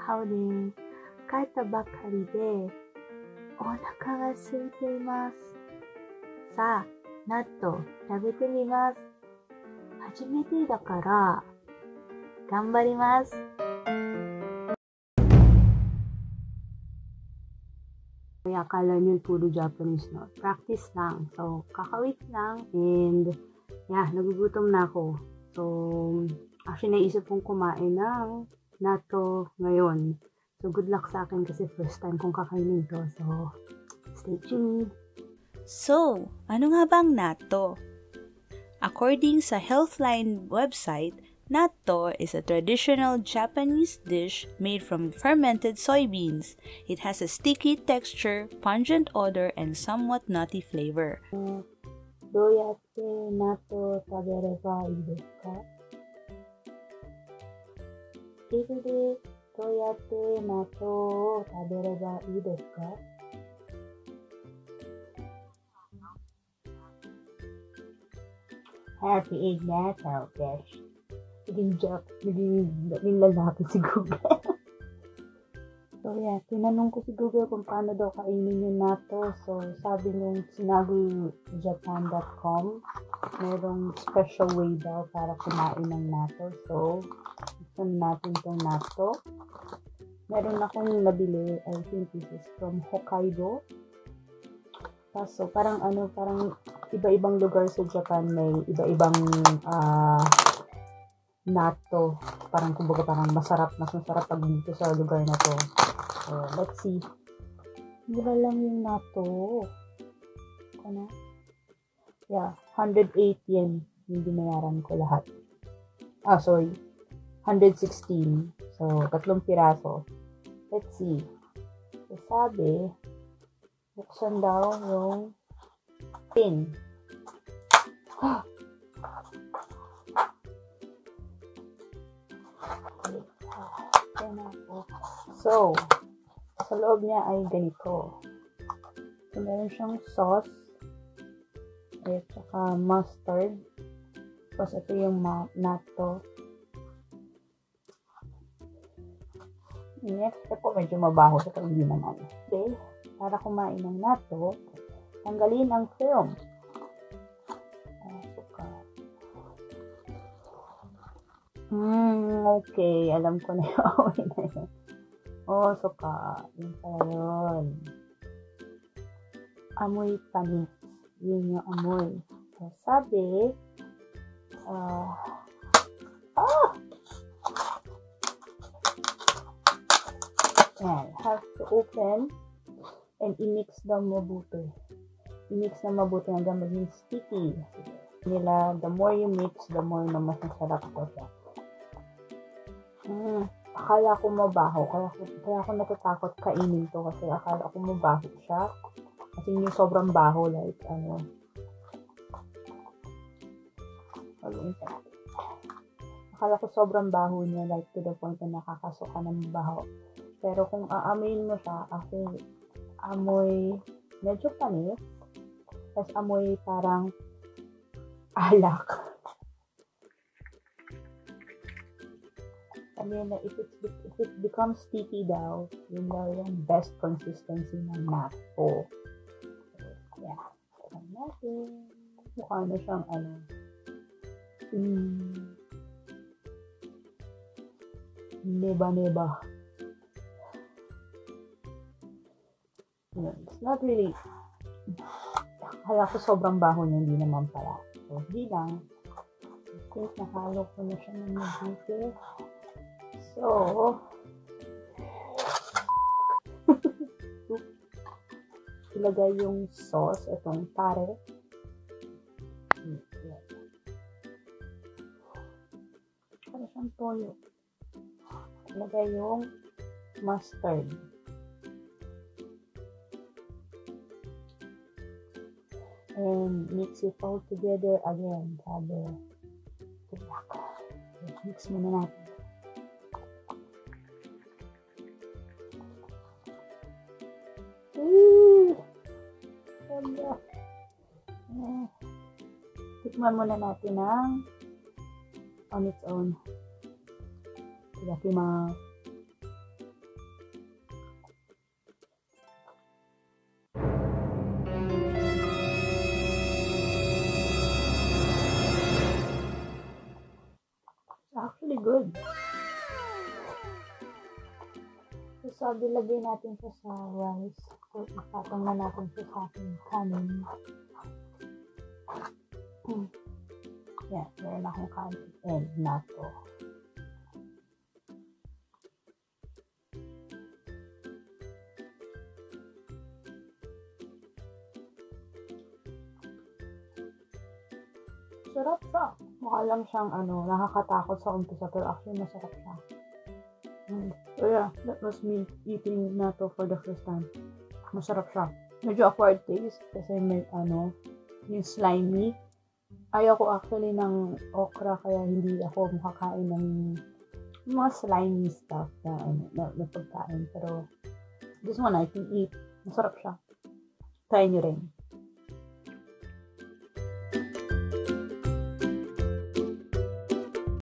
母です。帰ったばかりでお腹が空いています。さあ、納豆食べてみます。初めてだから頑張ります。Kaya akala nyo puro Japanese, no? Practice lang. So, kakawit lang. And, nagugutom na ako. So, actually, naisip kong kumain ng natto ngayon. So, good luck sa akin kasi first time kong kakainin to. So, stay tuned. So, ano nga bang natto? According sa Healthline website, natto is a traditional Japanese dish made from fermented soybeans. It has a sticky texture, pungent odor, and somewhat nutty flavor. どうやって納豆を食べればいいですか？英語でどうやって納豆を食べればいいですか？ Happy egg natto dish. Naging lalaki si Google. So tinanong ko si Google kung paano daw kainin yung natto. So sabi nung sinagujapan.com, merong special way daw para kumain ng natto. So, gusto natin itong natto. Meron akong nabili, I think this is from Hokkaido. So, parang iba-ibang lugar sa Japan may iba-ibang natto. Parang mas masarap pag dito sa lugar na to. So, let's see. Mura lang yung natto. Ano? 108 yen yung binayaran ko lahat. 116. So, 3 piraso. Let's see. So, sabi, buksan daw yung tin. So, sa loob niya ay ganito. So, meron siyang sauce at saka mustard. Tapos ito yung natto. Next ko medyo mabaho sa hindi naman. Okay, para kumain ng natto, tanggalin ang film. Okay. Alam ko na yun. Suka. Yun pala yun. Amoy panis. Yun yung amoy. So, sabi, have to open and i-mix daw mabuti. I-mix na mabuti hanggang maging sticky. The more you mix, the more na mas masarap ko siya. Akala ko mabaho. Kaya ako natatakot kainin to kasi akala ko mabaho siya. Kasi yung sobrang baho, like, akala ko sobrang baho niya, like, to the point na nakakasuka ng baho. Pero kung aamoyin mo siya, kasi amoy medyo panis, tapos amoy parang alak. Sabi na, if it becomes sticky daw, yun daw yung best consistency ng natto. So, natin. Mukha na siyang neba-neba. It's not really, kaya ko sobrang baho niya, hindi naman pala. So, hindi lang. I think nahalo ko na siya ng mabuti. So, ilagay yung sauce, itong tare. Para siyang toyo. Ilagay yung mustard. And mix it all together again. Sabi, mix muna natin. Tikman muna natin on its own. Itadakimasu. good. So, sabi, lagay natin siya sa rice. So, ipatong na natin siya sa ating kanin. Yan, meron akong kanin and natto. Sarap siya. Mukha lang siyang nakakatakot sa umpisa pero actually masarap siya. So yeah, that was me eating natto for the first time. Masarap siya. Medyo acquired taste kasi may yung slimy. Ayaw ko actually ng okra kaya hindi ako makakain ng mga slimy stuff na pagkain. Pero this one I can eat. Masarap siya. Try nyo rin.